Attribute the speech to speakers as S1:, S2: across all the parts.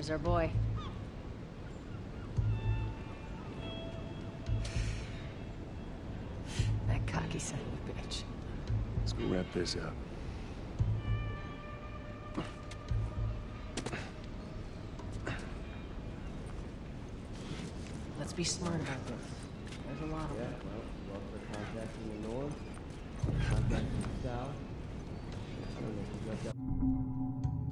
S1: There's our boy. That cocky son of a bitch.
S2: Let's go wrap this up.
S1: Let's be smart about this. There's a lot of them.
S3: Well, for contacting the north, contacting the south. I don't know if you got that.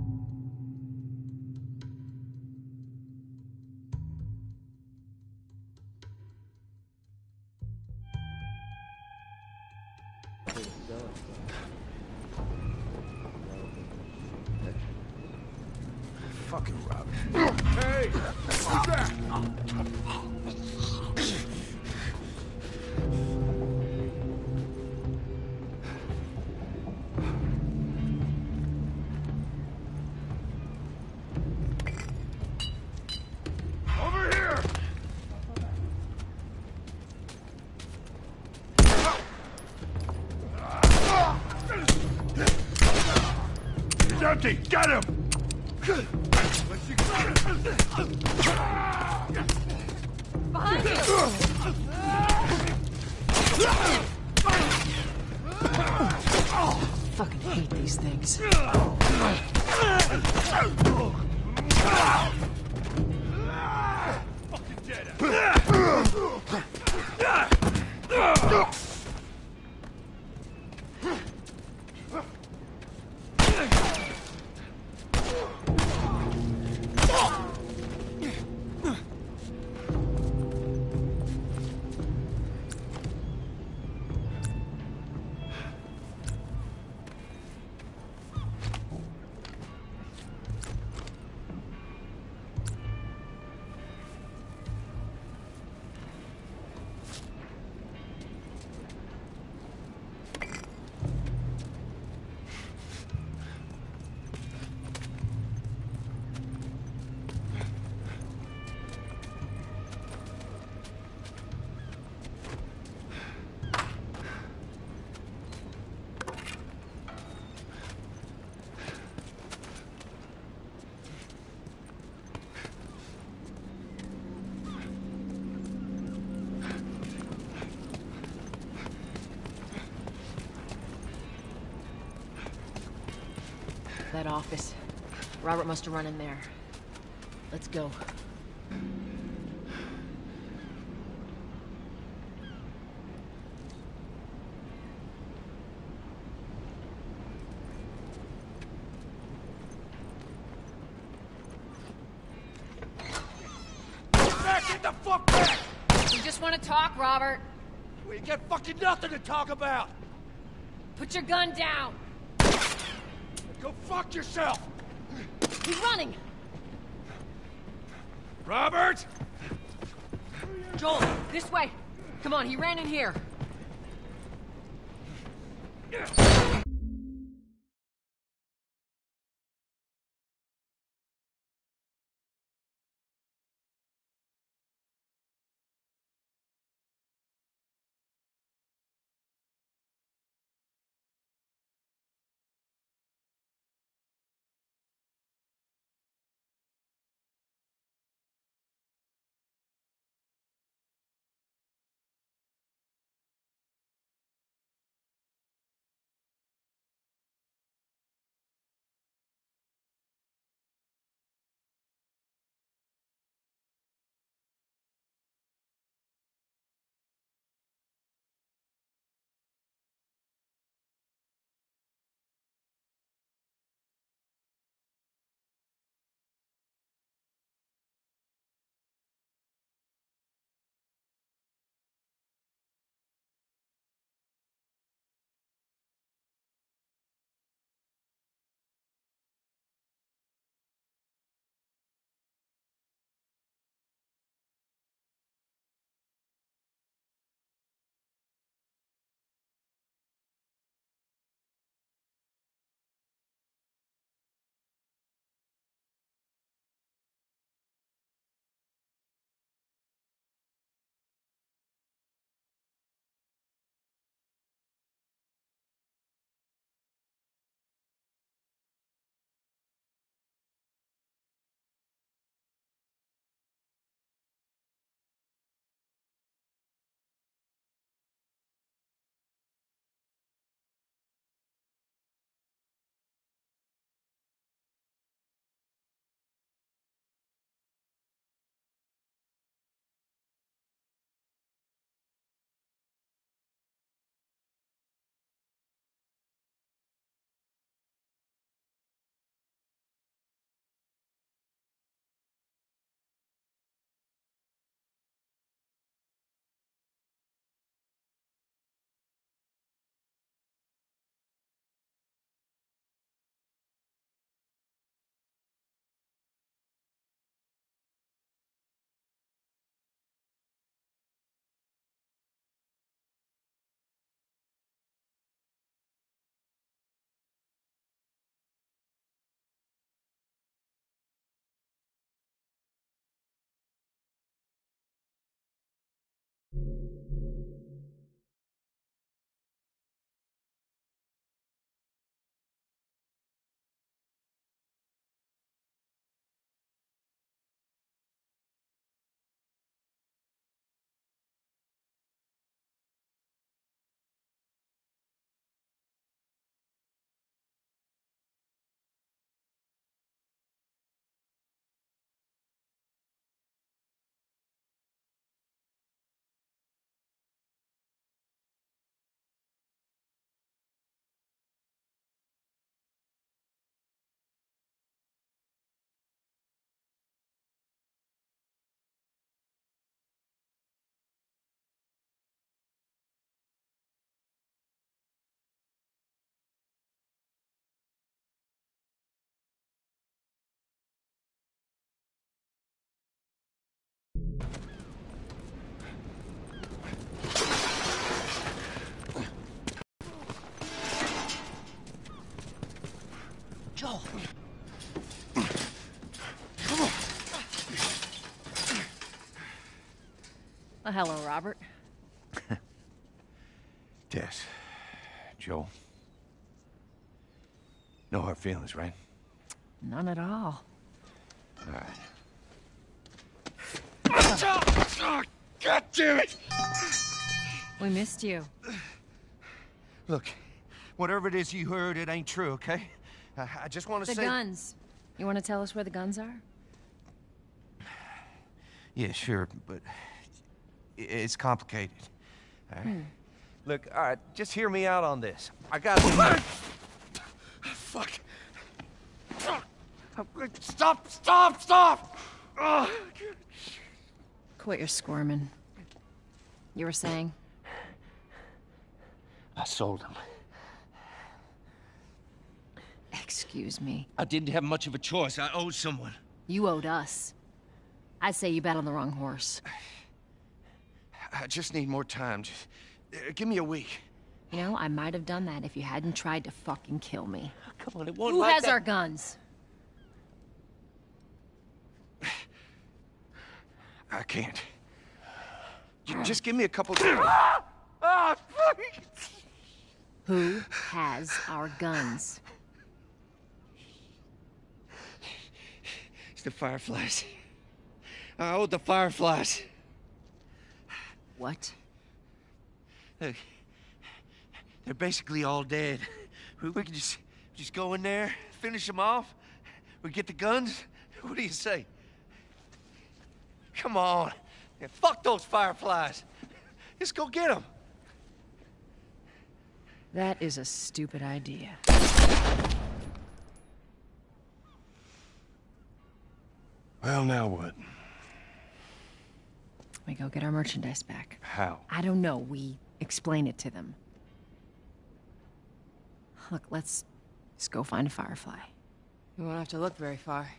S2: Fucking Rob. Hey! Who's that? Over here! He's empty! Get him!
S1: Behind you! Fucking hate these things.
S2: Fucking dead.
S1: That office. Robert must have run in there. Let's go.
S2: Get the fuck back!
S1: We just want to talk, Robert.
S2: We got fucking nothing to talk about!
S1: Put your gun down.
S2: Go fuck yourself!
S1: He's running.
S2: Robert!
S1: Joel, this way. Come on, he ran in here. Joel. Well, hello, Robert.
S2: Tess. Joel. No hard feelings, right?
S1: None at all.
S2: All right. God damn it!
S1: We missed you.
S2: Look, whatever it is you heard, it ain't true, okay? I just want to
S1: The
S2: say...
S1: guns. You want to tell us where the guns are?
S2: Yeah, sure, but it's complicated. All right? Look, all right, just hear me out on this. I got... Fuck. Stop! Oh.
S1: Quit your squirming. You were saying?
S2: I sold him.
S1: Excuse me.
S2: I didn't have much of a choice. I owed someone.
S1: You owed us. I'd say you bet on the wrong horse.
S2: I just need more time. Just, give me a week.
S1: You know, I might have done that if you hadn't tried to fucking kill me.
S2: Come on, it won't
S1: Who
S2: like
S1: has
S2: that.
S1: our guns?
S2: I can't. Just give me a couple...
S1: Who has our guns?
S2: It's the Fireflies. I owed the Fireflies.
S1: What?
S2: Look, they're basically all dead. We can just go in there, finish them off. We get the guns. What do you say? Come on. Yeah, fuck those Fireflies. Just go get them.
S1: That is a stupid idea.
S2: Well, now what?
S1: We go get our merchandise back.
S2: How?
S1: I don't know. We explain it to them. Look, let's just go find a Firefly.
S4: You won't have to look very far.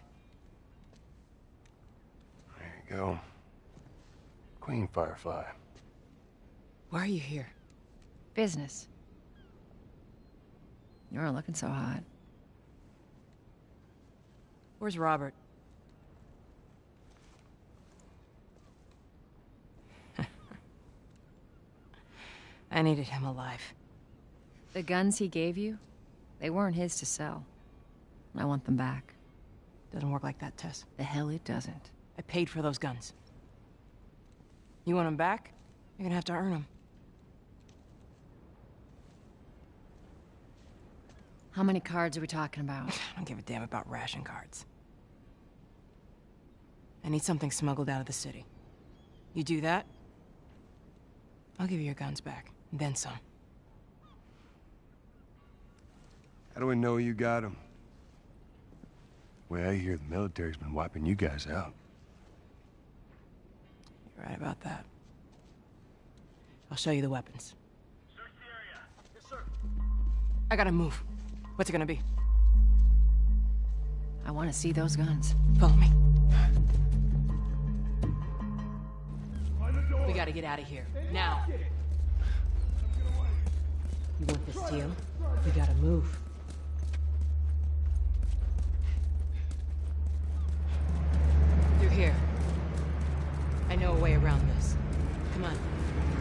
S2: There you go. Queen Firefly.
S4: Why are you here?
S1: Business. You aren't looking so hot.
S4: Where's Robert? I needed him alive.
S1: The guns he gave you, they weren't his to sell. I want them back.
S4: Doesn't work like that, Tess.
S1: The hell it doesn't.
S4: I paid for those guns. You want them back? You're gonna have to earn them.
S1: How many cards are we talking about?
S4: I don't give a damn about ration cards. I need something smuggled out of the city. You do that, I'll give you your guns back, and then some.
S5: How do we know you got them? Well, I hear the military's been wiping you guys out.
S4: You're right about that. I'll show you the weapons.
S6: Search the area. Yes, sir.
S4: I gotta move. What's it gonna be?
S1: I want to see those guns.
S4: Follow me. We gotta get out of here. Now. You want this deal? We gotta move. Through here. I know a way around this. Come on.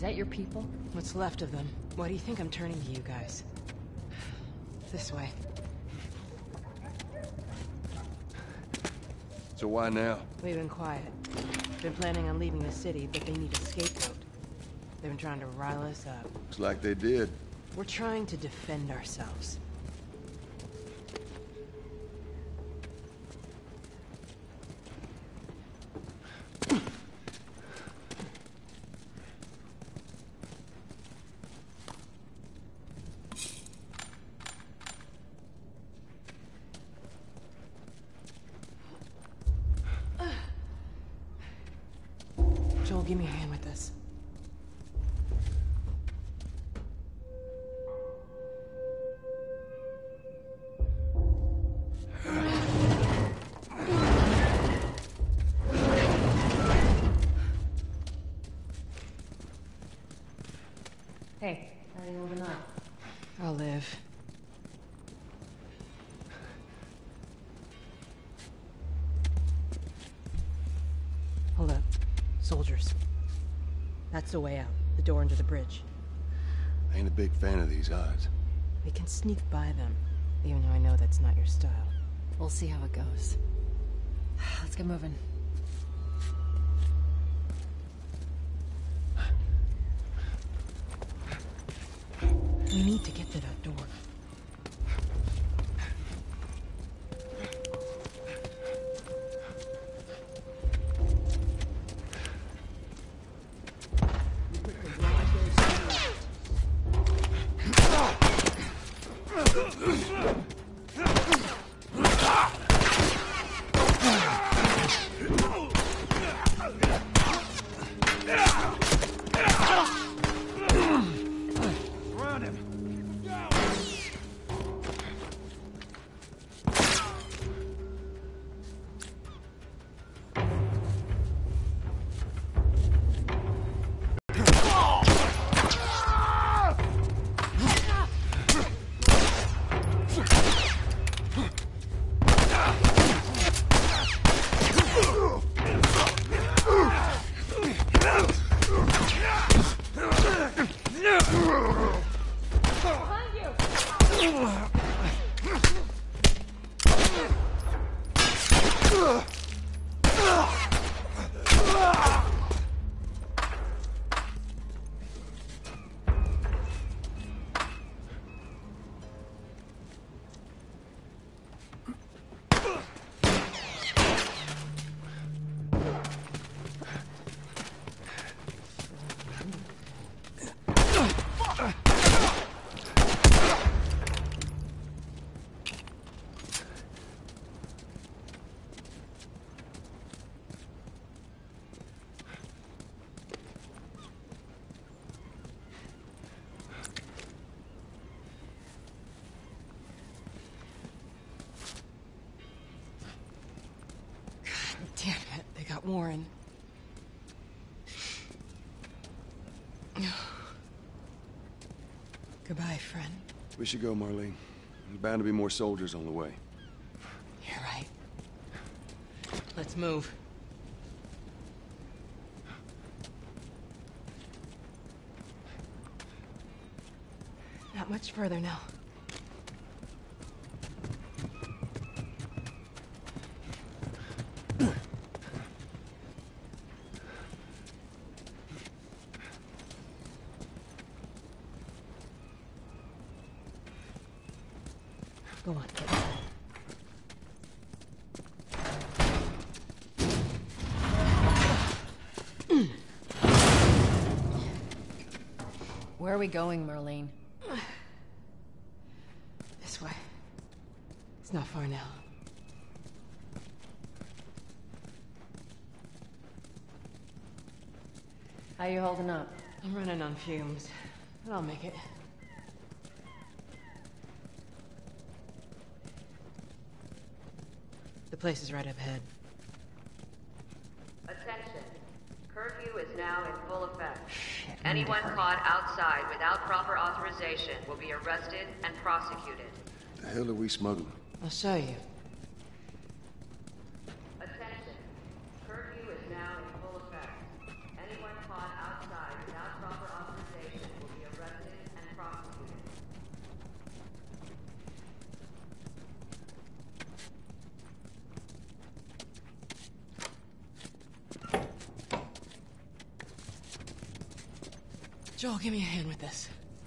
S1: that your people?
S4: What's left of them? Why do you think I'm turning to you guys? This way.
S5: So why now?
S4: We've been quiet. Been planning on leaving the city, but they need a scapegoat. They've been trying to rile us up.
S5: Looks like they did.
S4: We're trying to defend ourselves. Joel, give me a hand with this.
S1: Hey, how are you holding up?
S4: I'll live. Hold up. Soldiers. That's the way out. The door under the bridge.
S5: I ain't a big fan of these odds.
S4: We can sneak by them, even though I know that's not your style.
S1: We'll see how it goes. Let's get moving.
S4: We need to get to that door. Damn it, they got Warren. Goodbye, friend.
S5: We should go, Marlene. There's bound to be more soldiers on the way.
S4: You're right. Let's move. Not much further now. Go on.
S1: Where are we going, Marlene?
S4: This way. It's not far now.
S1: How you holding up?
S4: I'm running on fumes, but I'll make it. The place is right up ahead.
S7: Attention. Curfew is now in full effect. Anyone caught outside without proper authorization will be arrested and prosecuted.
S5: The hell are we smuggling?
S4: I'll show you.
S7: Attention. Curfew is now in full effect. Anyone caught outside without proper authorization
S4: Joel, give me a hand with this.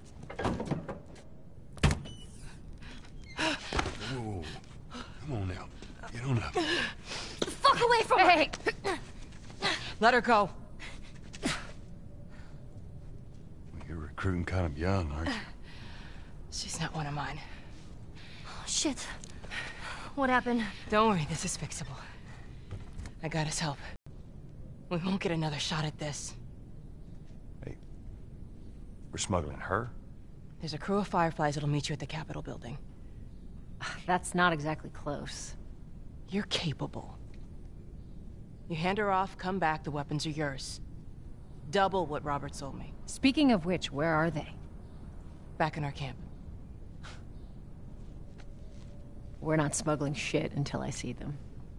S5: Whoa. Come on now. Get on up.
S1: Fuck away from me!
S4: Let her go.
S5: You're recruiting kind of young, aren't you?
S4: She's not one of mine.
S1: Shit. What happened?
S4: Don't worry, this is fixable. I got his help. We won't get another shot at this.
S5: Hey, we're smuggling her?
S4: There's a crew of Fireflies that'll meet you at the Capitol building.
S1: That's not exactly close.
S4: You're capable. You hand her off, come back, the weapons are yours. Double what Robert sold me.
S1: Speaking of which, where are they?
S4: Back in our camp.
S1: We're not smuggling shit until I see them.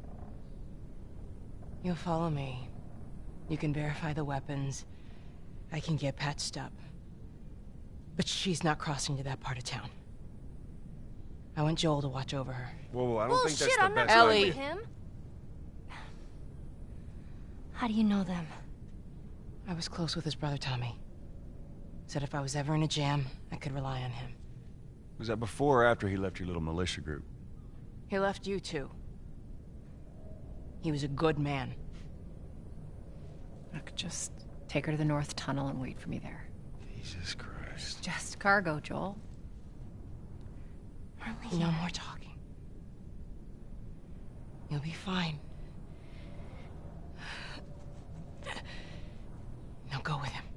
S4: You'll follow me. You can verify the weapons. I can get patched up. But she's not crossing to that part of town. I want Joel to watch over her.
S5: Whoa, I don't think that's
S8: Bullshit,
S5: the
S8: I'm not
S5: best
S4: Ellie.
S5: idea.
S8: with him. How do you know them?
S4: I was close with his brother Tommy. Said if I was ever in a jam, I could rely on him.
S5: Was that before or after he left your little militia group?
S4: He left you too. He was a good man.
S1: Look, just take her to the North Tunnel and wait for me there.
S5: Jesus Christ.
S1: Just cargo, Joel.
S4: No more talking. You'll be fine. Now go with him.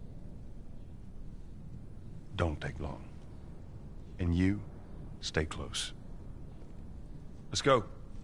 S5: Don't take long. And you, stay close. Let's go.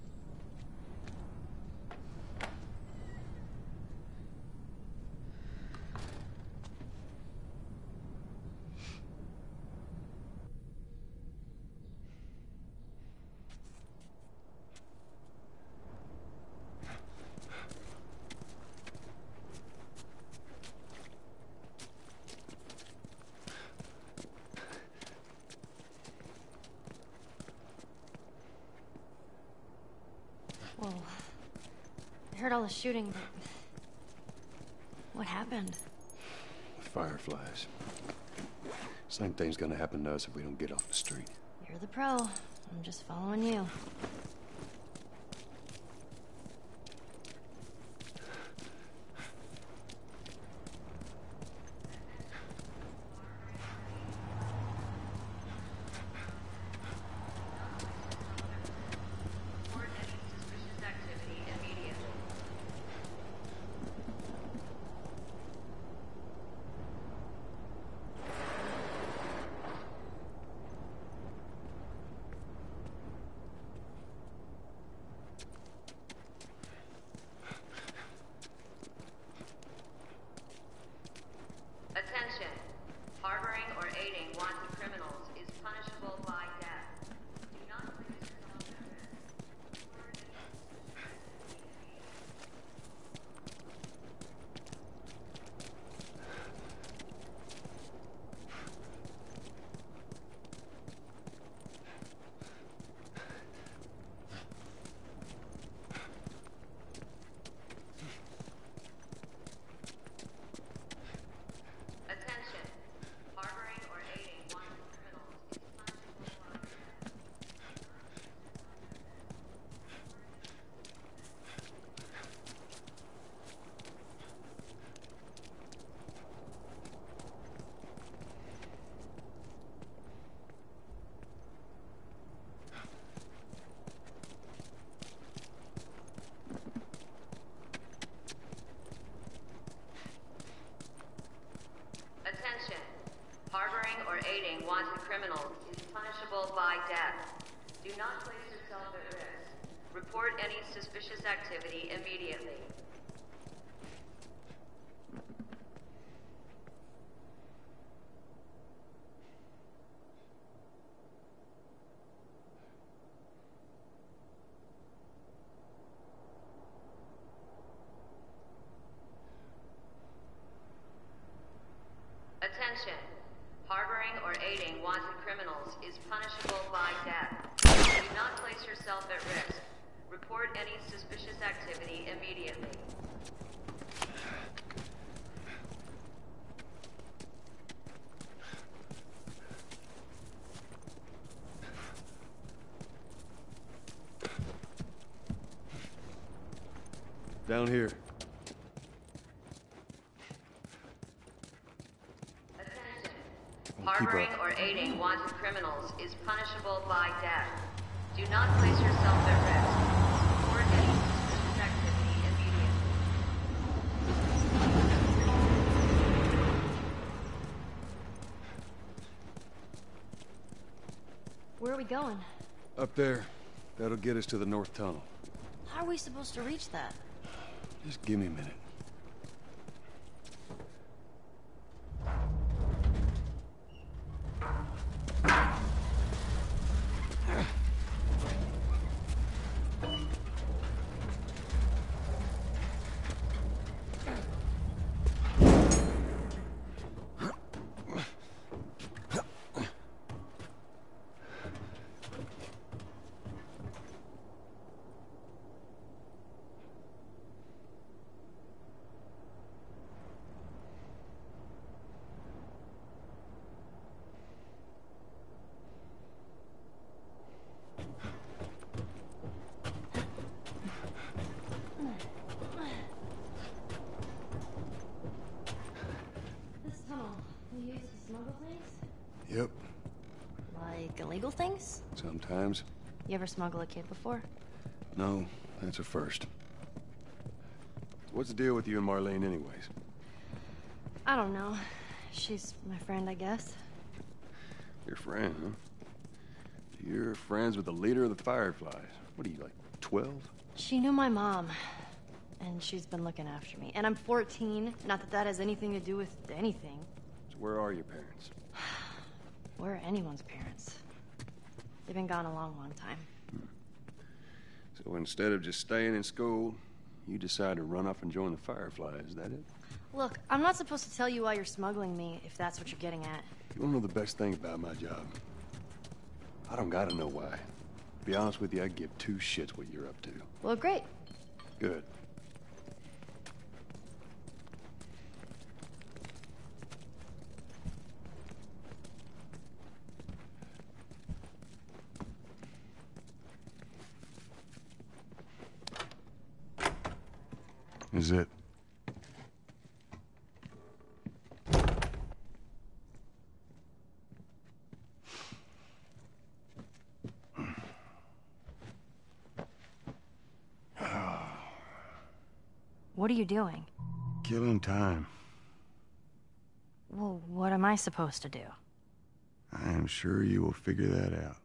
S8: Whoa. I heard all the shooting, but... What happened?
S5: Fireflies. Same thing's gonna happen to us if we don't get off the street.
S8: You're the pro. I'm just following you.
S7: Report any suspicious activity immediately. Attention. Harboring or aiding wanted criminals is punishable by death. Do not place yourself at risk. Attention. Harboring or aiding wanted criminals is punishable by death. Attention. Harboring or aiding wanted criminals is punishable by death. Do not place yourself at risk. Report any suspicious activity immediately. Attention. Harboring or aiding wanted criminals is punishable by death. Do not place yourself at risk. Report any suspicious activity immediately.
S5: Down here.
S7: Attention.
S5: Keep
S7: Harboring
S5: up.
S7: or aiding wanted criminals is punishable by death. Do not place yourself at risk. Report any suspicious activity immediately.
S8: Where are we going?
S5: Up there. That'll get us to the north tunnel.
S8: How are we supposed to reach that?
S5: Just give me a minute.
S8: This tunnel, we use to smuggle things?
S5: Yep.
S8: Like illegal things?
S5: Sometimes.
S8: You ever smuggle a kid before?
S5: No, that's a first. What's the deal with you and Marlene anyways?
S8: I don't know. She's my friend, I guess.
S5: Your friend, huh? You're friends with the leader of the Fireflies. What are you, like, 12?
S8: She knew my mom, and she's been looking after me. And I'm 14. Not that that has anything to do with anything.
S5: So where are your parents?
S8: Where are anyone's parents? They've been gone a long, long time.
S5: So instead of just staying in school, you decide to run off and join the Fireflies, is that it?
S8: Look, I'm not supposed to tell you why you're smuggling me, if that's what you're getting at.
S5: You wanna know the best thing about my job? I don't gotta know why. To be honest with you, I give two shits what you're up to.
S8: Well, great.
S5: Good. Is it?
S8: What are you doing?
S5: Killing time.
S8: Well, what am I supposed to do?
S5: I am sure you will figure that out.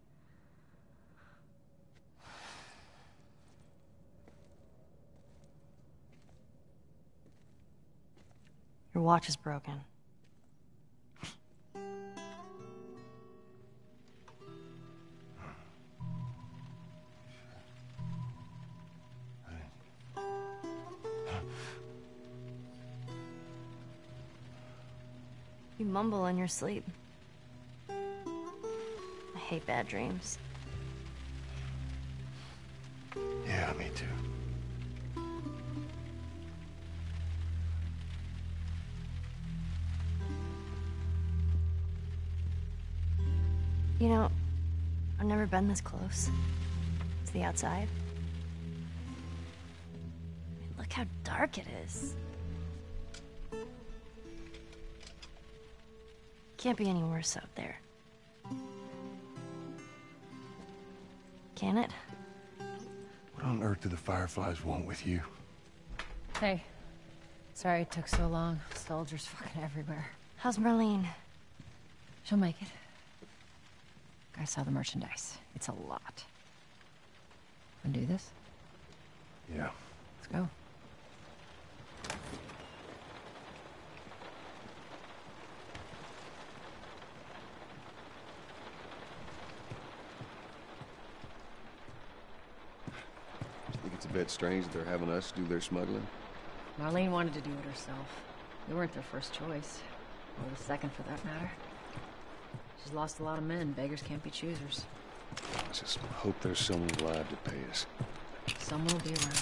S8: Your watch is broken. You mumble in your sleep. I hate bad dreams.
S5: Yeah, me too.
S8: You know, I've never been this close to the outside. I mean, look how dark it is. Can't be any worse out there. Can it?
S5: What on earth do the Fireflies want with you?
S1: Hey. Sorry it took so long. Soldiers fucking everywhere.
S8: How's Marlene?
S1: She'll make it. I saw the merchandise. It's a lot. Wanna do this?
S5: Yeah.
S1: Let's go.
S5: Think it's a bit strange that they're having us do their smuggling?
S1: Marlene wanted to do it herself. We weren't their first choice. Or the second, for that matter. She's lost a lot of men. Beggars can't be choosers.
S5: I just hope there's someone alive to pay us.
S1: Someone will be around.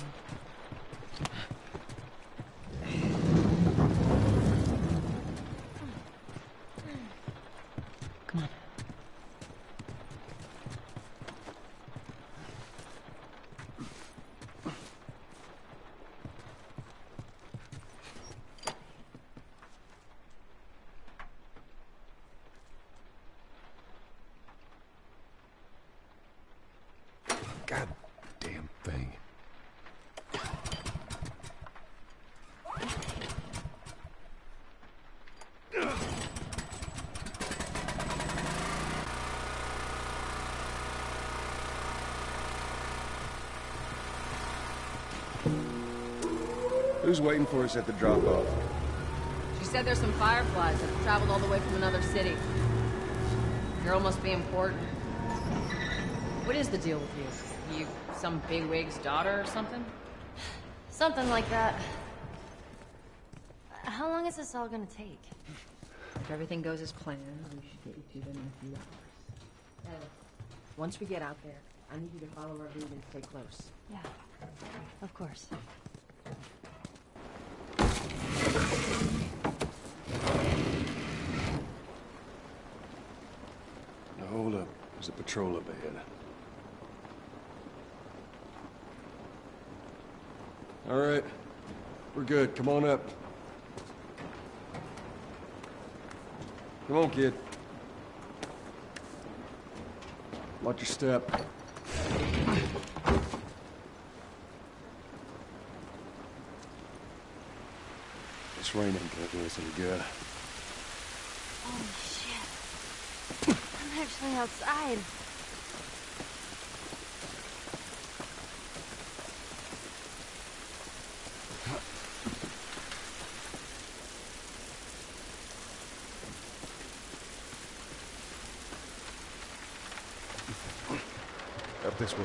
S1: Come on.
S5: thing. Who's waiting for us at the drop-off?
S1: She said there's some fireflies that have traveled all the way from another city. Girl must be important. What is the deal with you? You some bigwig's daughter or something?
S8: Something like that. How long is this all gonna take?
S1: If everything goes as planned, we should get you to them in a few hours. Ellie, once we get out there, I need you to follow our lead and stay close.
S8: Yeah, of course.
S5: Now hold up. There's a patrol up ahead. All right. We're good. Come on up. Come on, kid. Watch your step. This rain ain't gonna do us any good.
S8: Holy shit. I'm actually outside.
S5: Up this way.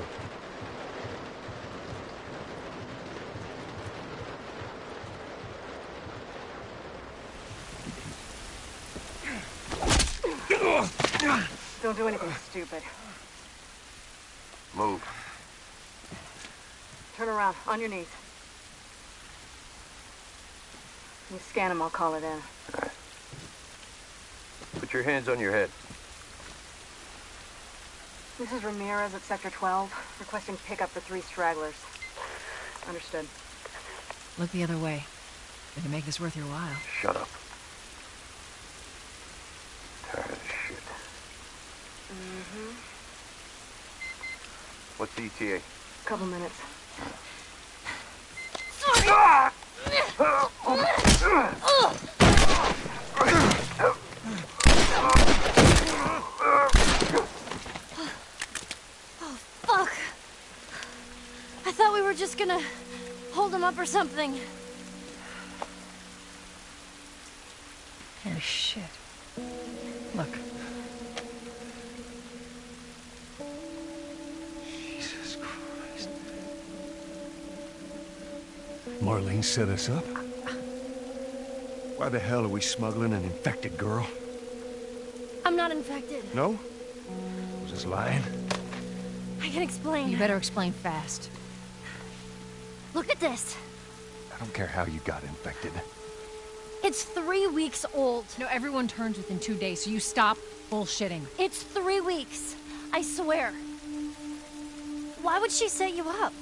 S9: Don't do anything stupid.
S2: Move.
S9: Turn around, on your knees. You scan him, I'll call it in.
S2: Put your hands on your head.
S9: This is Ramirez at Sector 12, requesting pickup for 3 stragglers. Understood.
S1: Look the other way. Gonna make this worth your while.
S2: Shut up. Tired of shit.
S9: Mm-hmm.
S2: What's the ETA?
S9: Couple minutes.
S8: Oh, fuck. I thought we were just gonna hold him up or something.
S1: Oh, shit. Look.
S5: Jesus Christ. Marlene set us up? Why the hell are we smuggling an infected girl?
S8: I'm not infected.
S5: No? Was this lying?
S8: I can explain.
S1: You better explain fast.
S8: Look at this.
S5: I don't care how you got infected.
S8: It's 3 weeks old.
S1: No, everyone turns within 2 days, so you stop bullshitting.
S8: It's 3 weeks. I swear. Why would she set you up?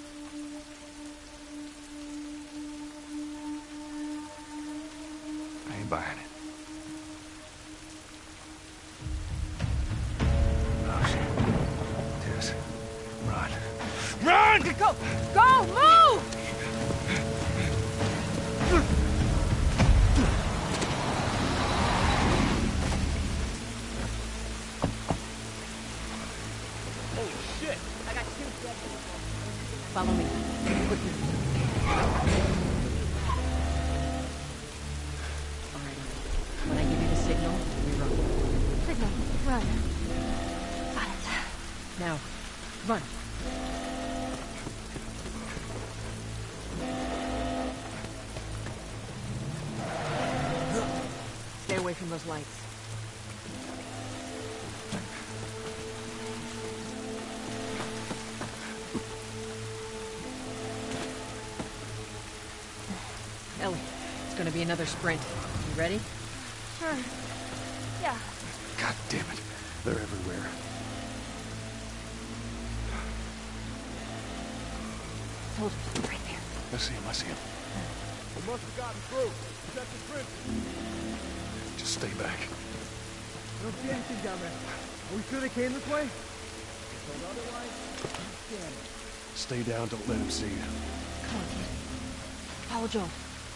S5: I ain't buying it. Oh, shit. Tess, run. Run!
S1: Go! Go! Move!
S3: Holy shit!
S1: I got 2 dead. Follow me. Quickly. Alright. When I give you the signal, we run.
S8: Signal. Run. Got it.
S1: Now, run. Stay away from those lights. Ellie, it's gonna be another sprint. You ready?
S8: Sure. Yeah.
S5: God damn it. They're everywhere.
S8: Soldiers, right there.
S5: I see him, I see him.
S3: We must have gotten through. Check the trenches.
S5: Just stay back.
S3: I don't see anything down there. Are we sure they came this way? Because otherwise, I'm scanning.
S5: Stay down, don't let him see you.
S8: Come on, kid. Follow Joel.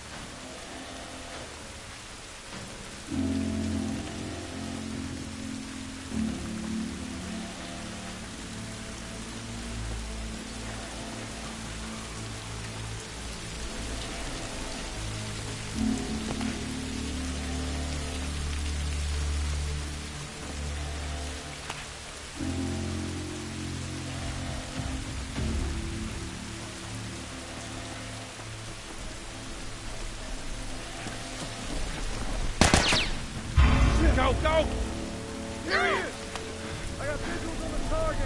S5: Go, go! Here he is! I got visuals on the target!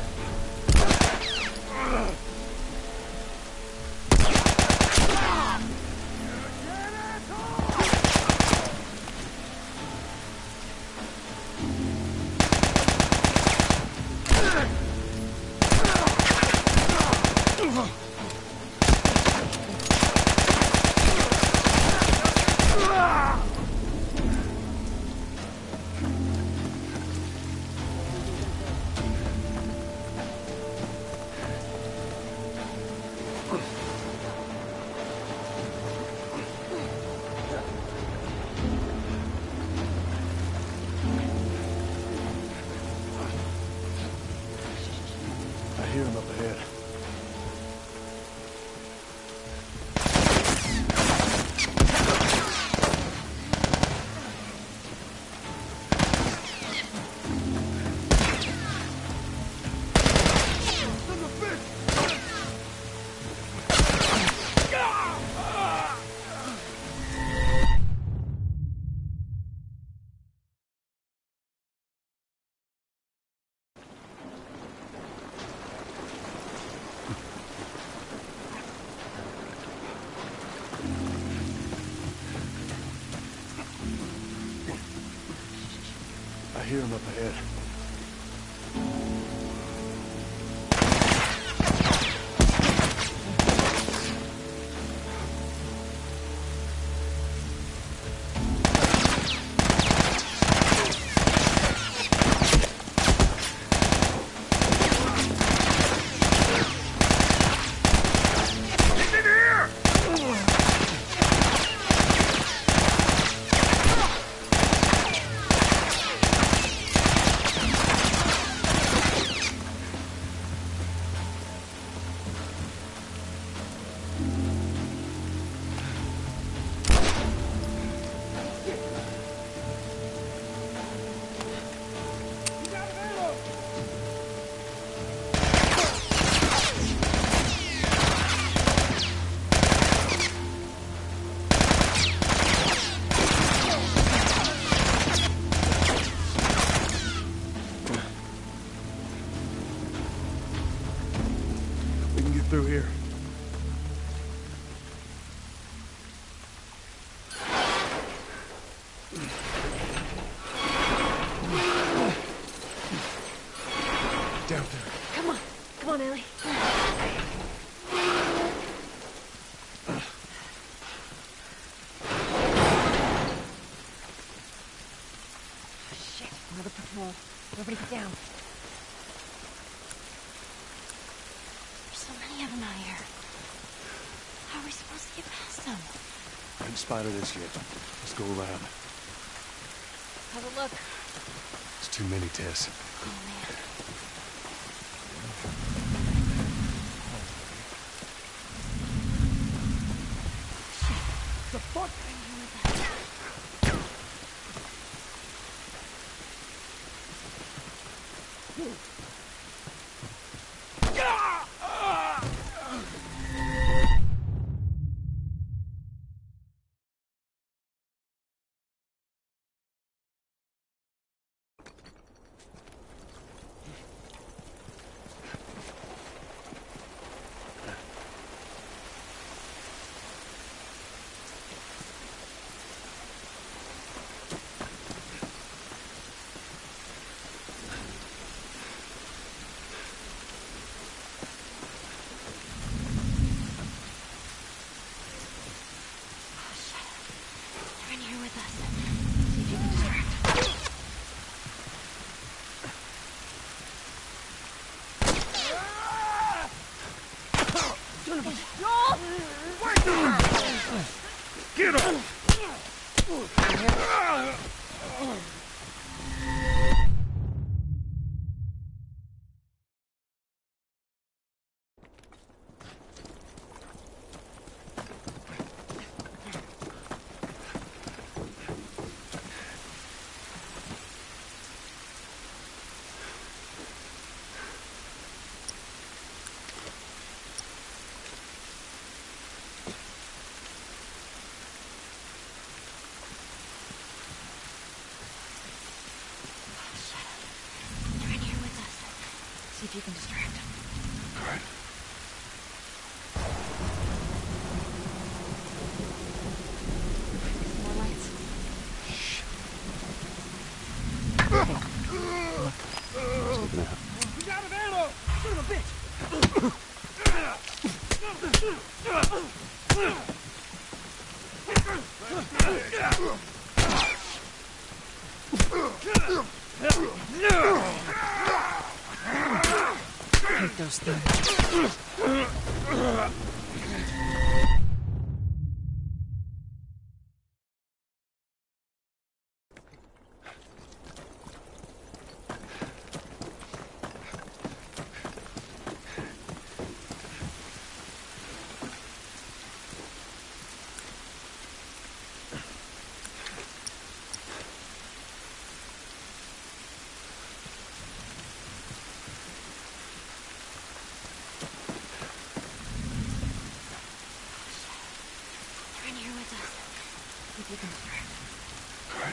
S5: I hear him up ahead. I hear him up ahead. We can get through here. Down there.
S8: Come on. Come on, Ellie. Shit, another patrol. Everybody get down. There's so many of them out here. How are we supposed to get past them?
S5: I haven't spotted this yet. Let's go around.
S1: How's it look?
S5: It's too many, Tess.
S8: Oh, man.
S5: The fuck?
S8: They're in here with us. See if you can distract them.
S5: All right.
S8: More lights.
S6: You got an ammo! Son of a bitch!
S4: Take those things.
S8: They're in here with us. See if you can distract them.
S5: All right.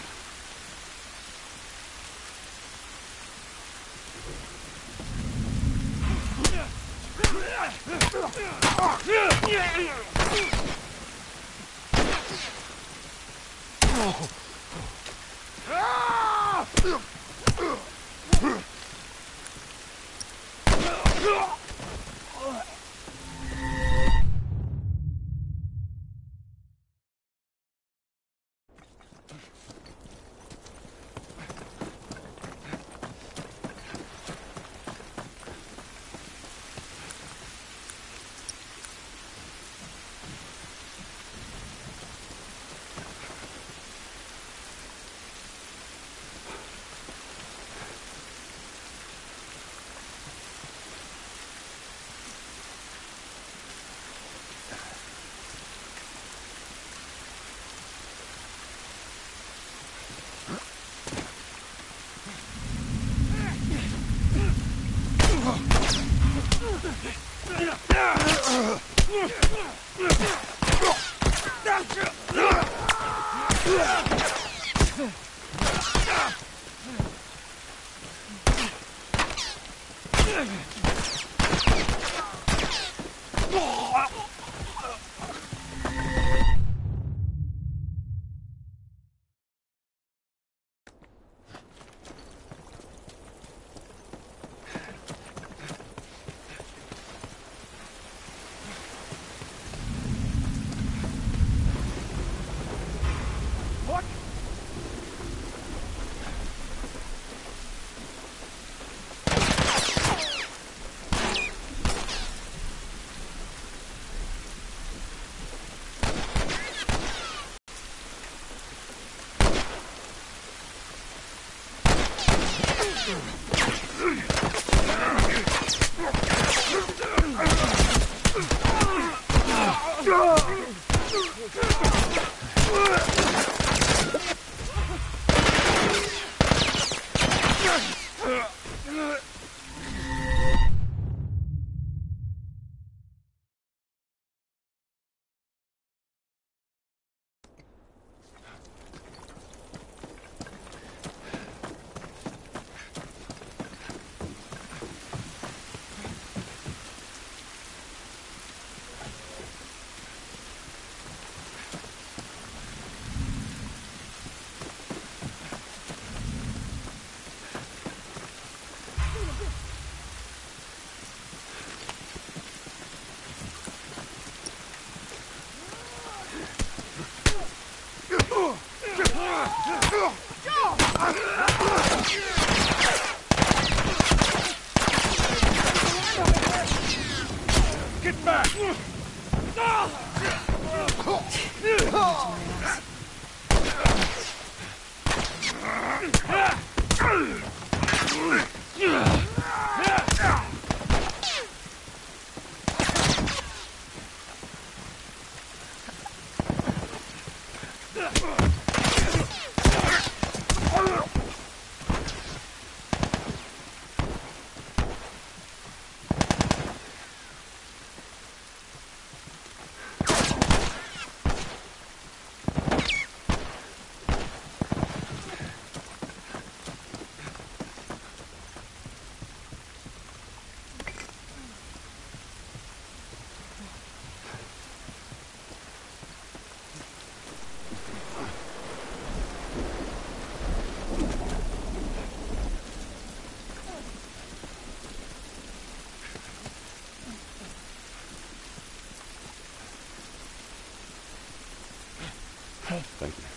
S5: Thank you.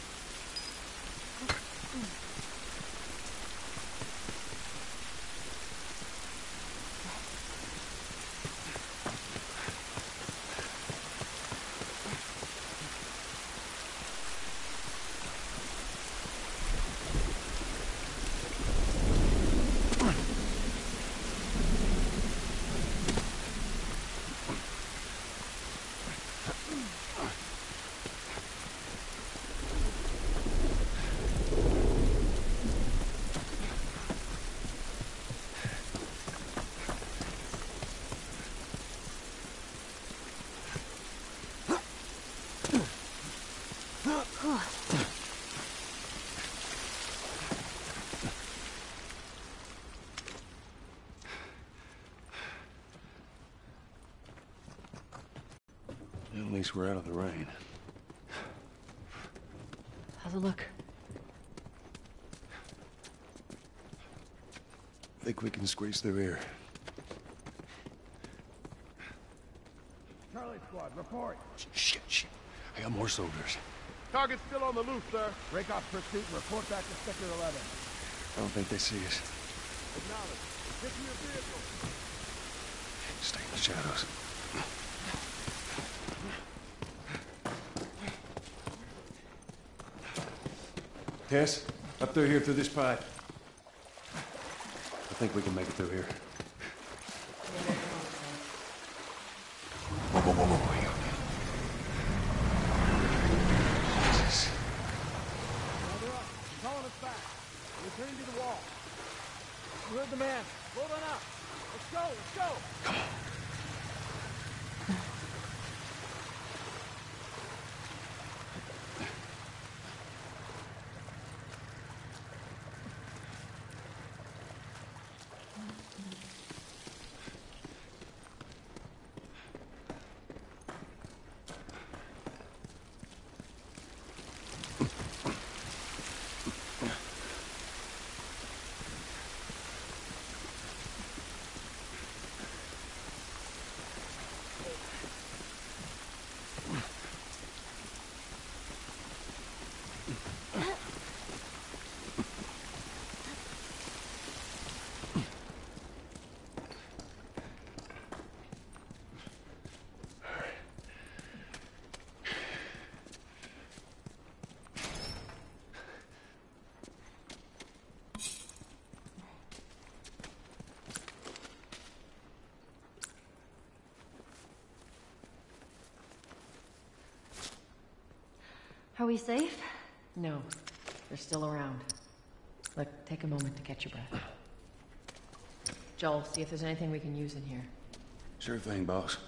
S5: At least we're out of the rain.
S8: How's it look?
S5: Think we can squeeze through here.
S6: Charlie Squad, report.
S5: Shit. I got more soldiers.
S6: Target's still on the loose, sir. Break off pursuit and report back to Sector 11.
S5: I don't think they see us.
S6: Acknowledge. Get to your vehicle.
S5: Stay in the shadows. Tess, up through here through this pipe. I think we can make it through here. Whoa. Jesus.
S6: Now they're up. Calling us back. Returning to the wall. You heard the man. Load on up. Let's go.
S5: Come on.
S8: Are we safe?
S1: No, they're still around. Look, take a moment to catch your breath. Joel, see if there's anything we can use in here.
S5: Sure thing, boss.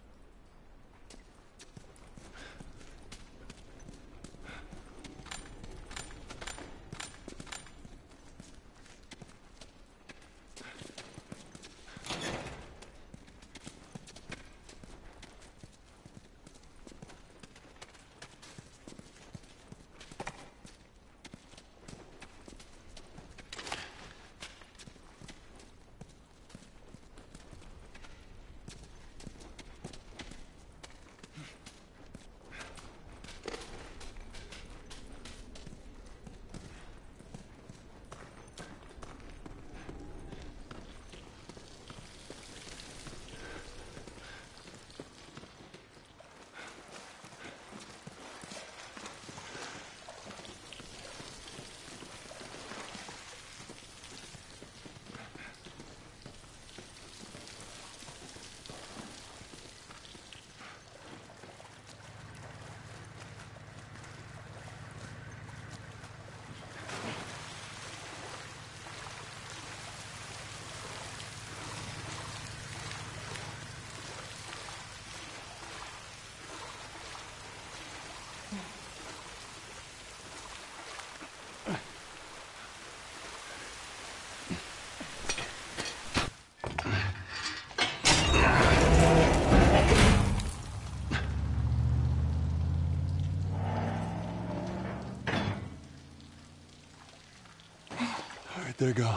S5: They're gone.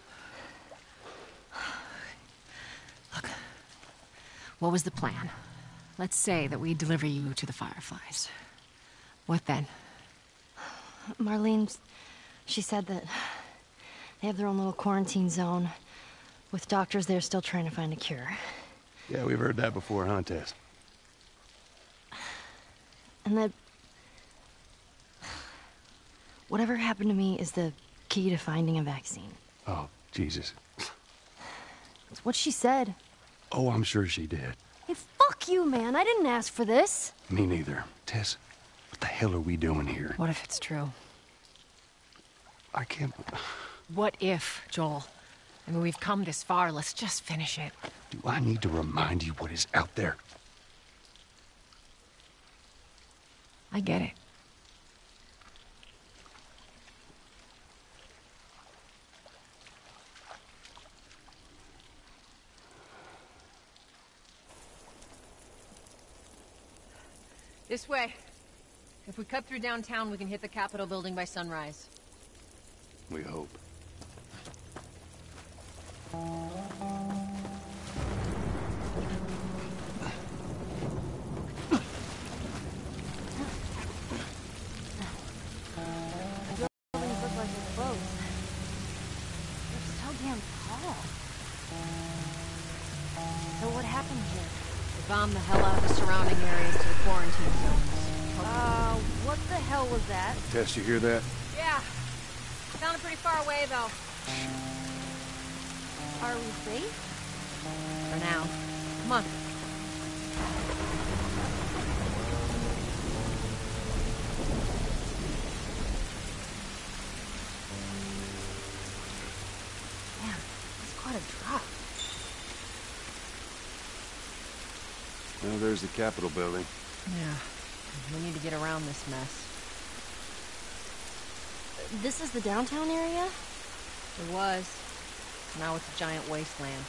S10: Look, what was the plan? Let's say that we deliver you to the Fireflies. What then?
S8: Marlene, she said that they have their own little quarantine zone with doctors there still trying to find a cure.
S5: Yeah, we've heard that before, huh, Tess?
S8: And that whatever happened to me is the key to finding a vaccine.
S5: Oh, Jesus.
S8: It's what she said.
S5: Oh, I'm sure she did.
S8: Hey, fuck you, man. I didn't ask for this.
S5: Me neither. Tess, what the hell are we doing here?
S10: What if it's true?
S5: I can't...
S10: What if, Joel? I mean, we've come this far. Let's just finish it.
S5: Do I need to remind you what is out there?
S10: I get it.
S1: This way. If we cut through downtown, we can hit the Capitol building by sunrise.
S5: We hope.
S8: Buildings look like they're close. They're so damn tall. So what happened here?
S1: They bombed the hell out of the surrounding areas to the quarantine zones.
S8: What the hell was that?
S5: Tess, you hear that?
S1: Yeah. Sounded pretty far away, though.
S8: Are we safe?
S1: For now. Come on.
S8: Man, that's quite a drop.
S5: Well, there's the Capitol building.
S1: Yeah. We need to get around this mess.
S8: This is the downtown area?
S1: It was. Now it's a giant wasteland.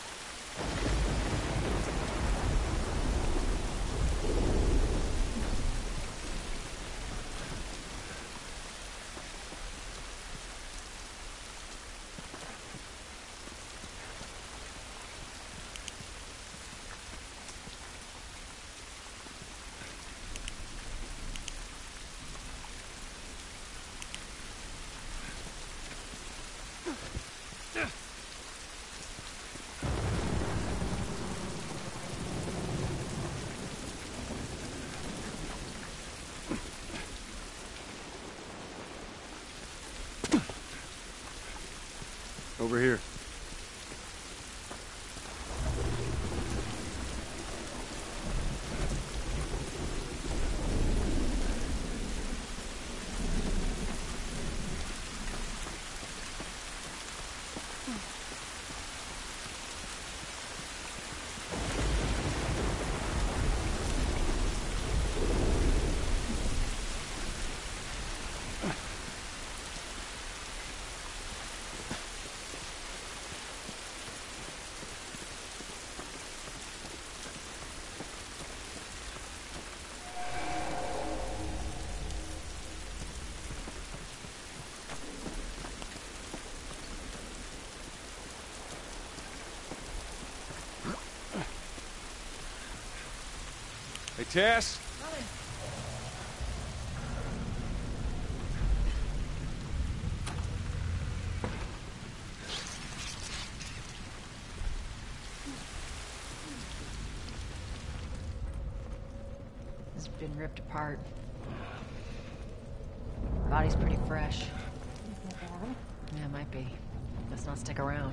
S5: Over here. Hey, Tess?
S1: It's been ripped apart. Body's pretty fresh. Yeah, it might be. Let's not stick around.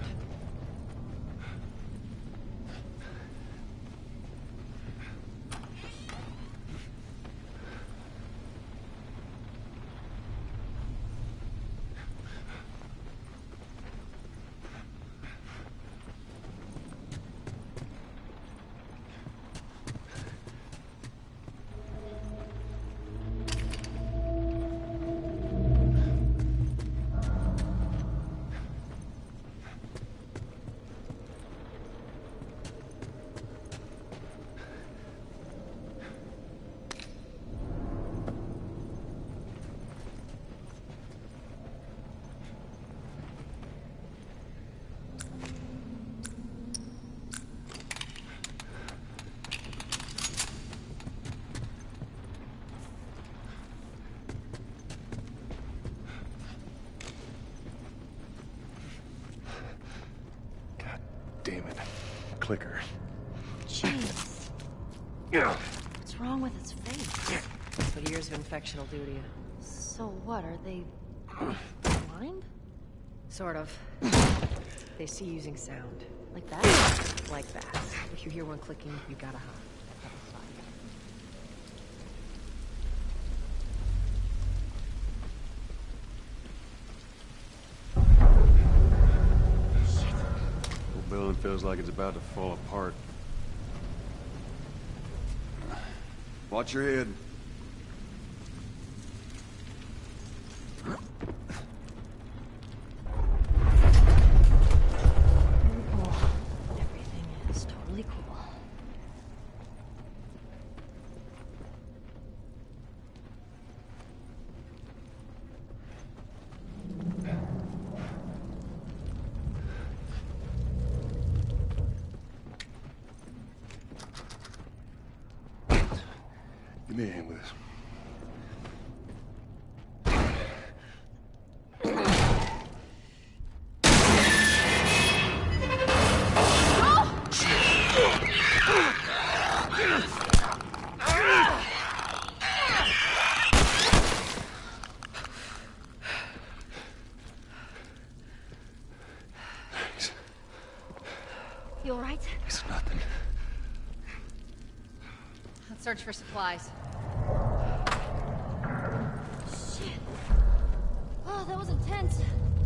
S5: damn it. Clicker.
S8: Jeez.
S5: Yeah.
S8: What's wrong with its face?
S1: That's what years of infection will do to you.
S8: So what, are they blind?
S1: Sort of. They see using sound.
S8: Like that?
S1: Like that. If you hear one clicking, you gotta hide.
S5: Whole building feels like it's about to fall apart. Watch your head.
S8: Everything is totally cool.
S5: Give me a hand with this. Thanks.
S8: You all right?
S5: It's nothing.
S1: Let's search for supplies.
S8: Shit. Oh, that was intense.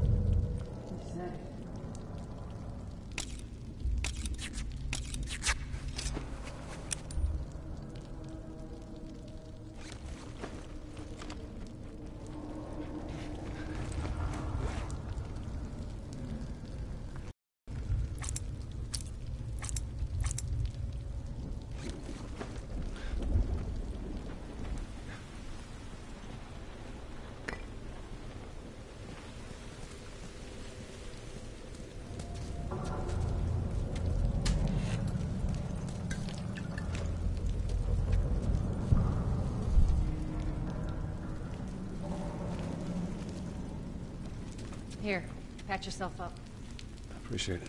S1: Here, patch yourself up.
S5: Appreciate it.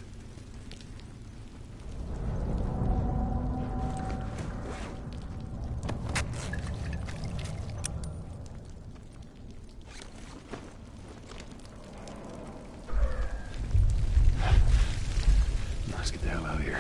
S5: Let's get the hell out of here.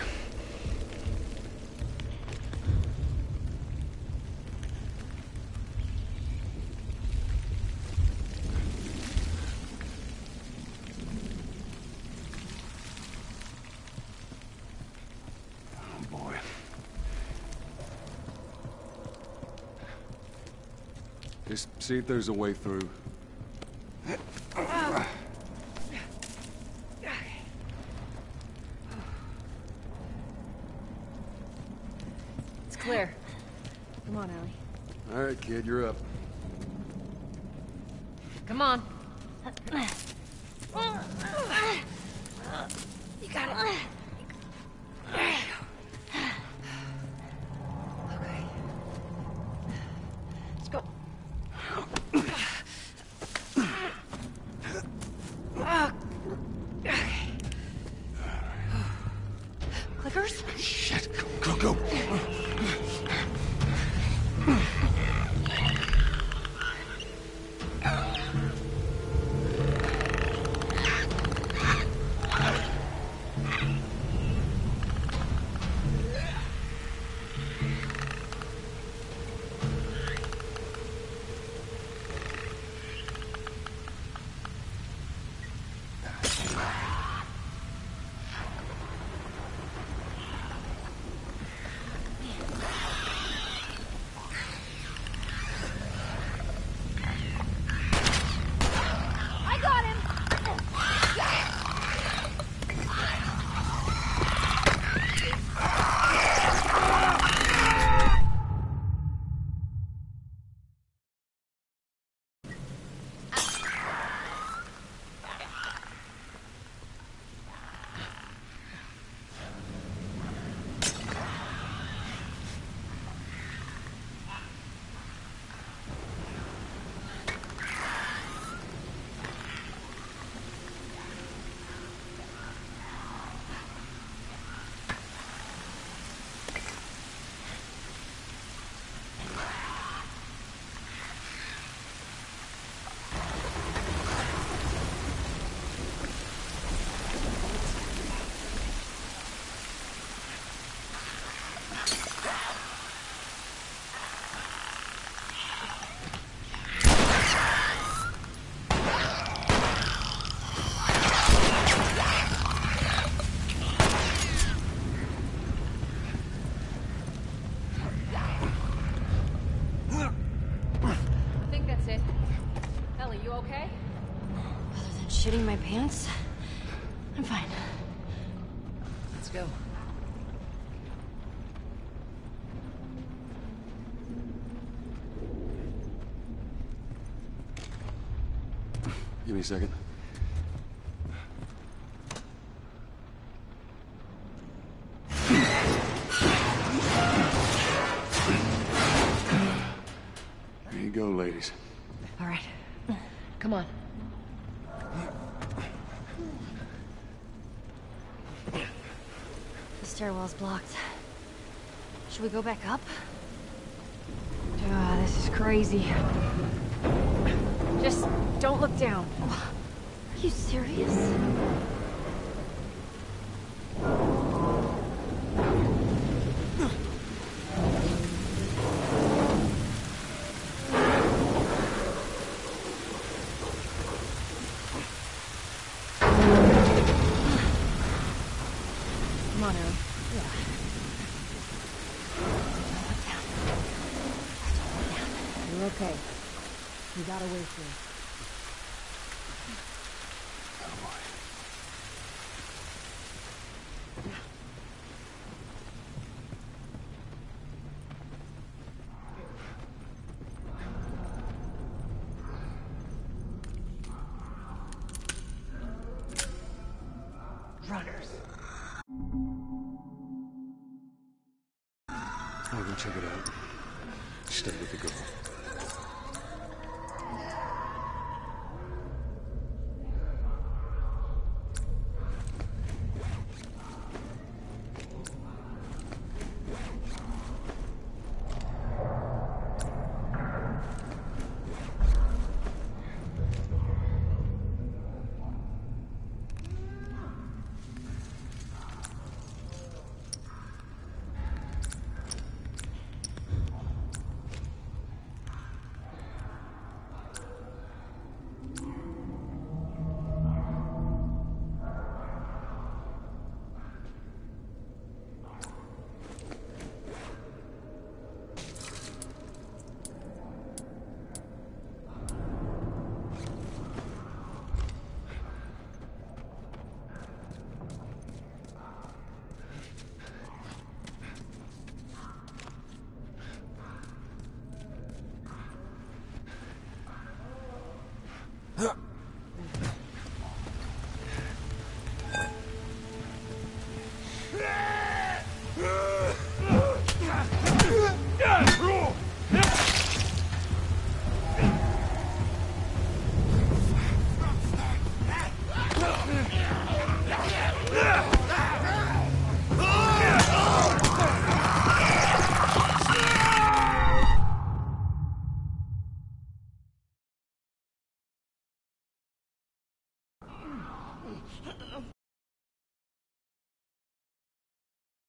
S5: Oh boy. Just see if there's a way through.
S1: It's clear. Come on, Ellie.
S5: All right, kid, you're up.
S1: Come on.
S8: You got it.
S1: Okay.
S8: Let's go. Clickers?
S5: Shit, go, go, go.
S8: pants. I'm fine.
S1: Let's go.
S5: Give me a second. There you go, ladies.
S10: All right. Come on.
S8: The stairwell's blocked. Should we go back up?
S10: This is crazy. Just don't look down.
S8: Are you serious?
S10: Come on, Aaron. You're okay. You got away from me. Runners.
S5: I'll go check it out. Stay with the girl.